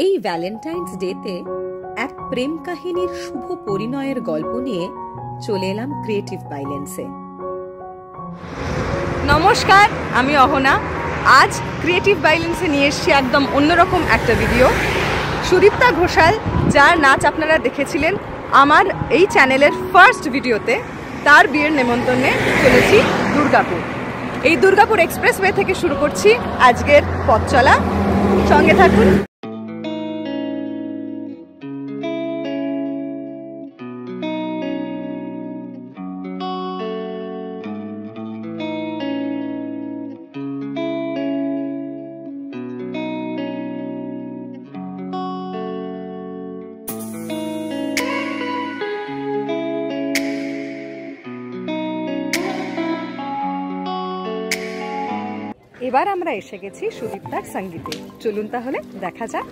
এই ভ্যালেন্টাইন্স ডেতে এক প্রেম কাহিনীর শুভ পরিণয়ের গল্প নিয়ে চলে এলাম ক্রিয়েটিভ বাইলেন্সে। নমস্কার, আমি অহনা। আজ ক্রিয়েটিভ বাইলেন্সে নিয়ে এসেছি একদম অন্যরকম একটা ভিডিও। সুদীপ্তা ঘোষাল, যার নাচ আপনারা দেখেছিলেন আমার এই চ্যানেলের ফার্স্ট ভিডিওতে, তার বিয়ের নেমন্তন্নে চলেছি দুর্গাপুর। এই দুর্গাপুর এক্সপ্রেসওয়ে থেকে শুরু করছি আজকের পথ চলা। সঙ্গে থাকুন। এবার আমরা এসে গেছি সুদীপ্তার সঙ্গীতে। চলুন তাহলে দেখা যাক।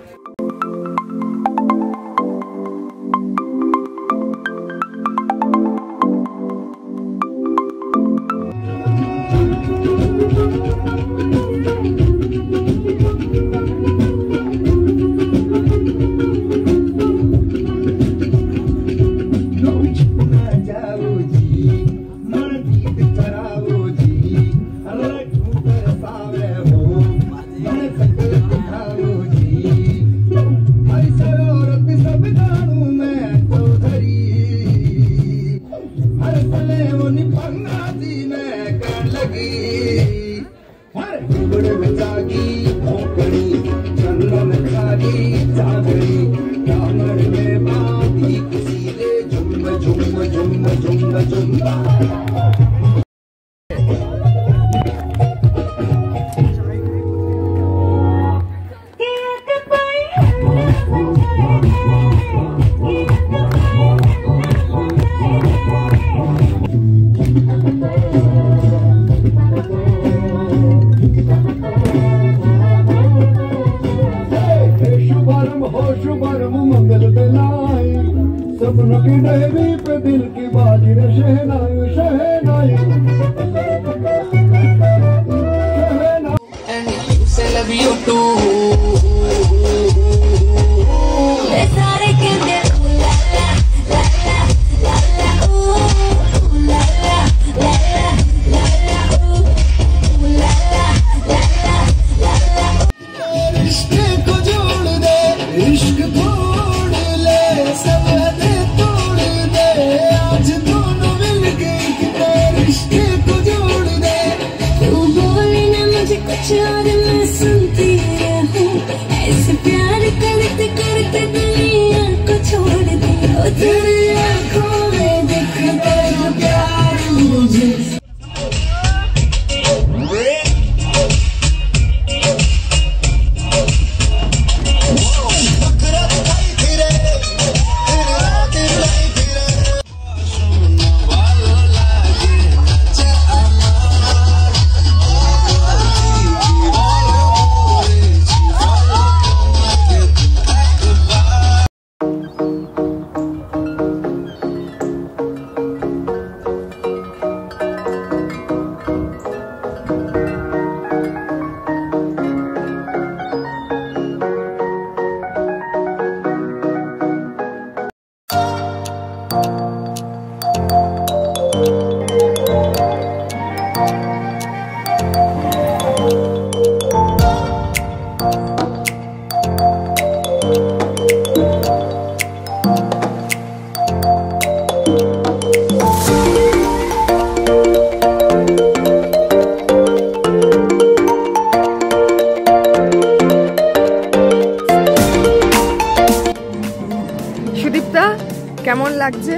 সুদীপ্তা, কেমন লাগছে?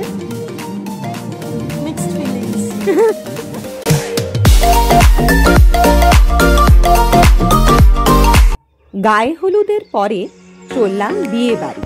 Mixed feelings. গায়ে হলুদের পরে চললাম বিয়ে বাড়ি।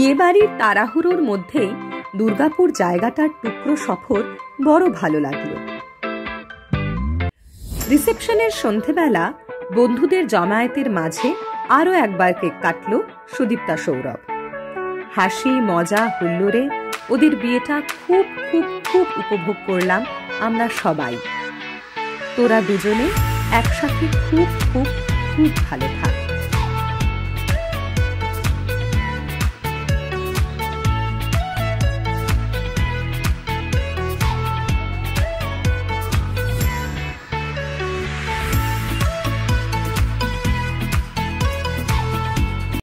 বিয়ে বাড়ির তাড়াহুড়োর মধ্যেই দুর্গাপুর জায়গাটার টুকরো সফর বড় ভালো লাগলো। রিসেপশনের সন্ধেবেলা বন্ধুদের জমায়েতের মাঝে আরও একবার কেক কাটল সুদীপ্তা সৌরভ। হাসি মজা হুল্লোড়ে ওদের বিয়েটা খুব খুব খুব উপভোগ করলাম আমরা সবাই। তোরা দুজনে একসাথে খুব খুব খুব ভালো থাক।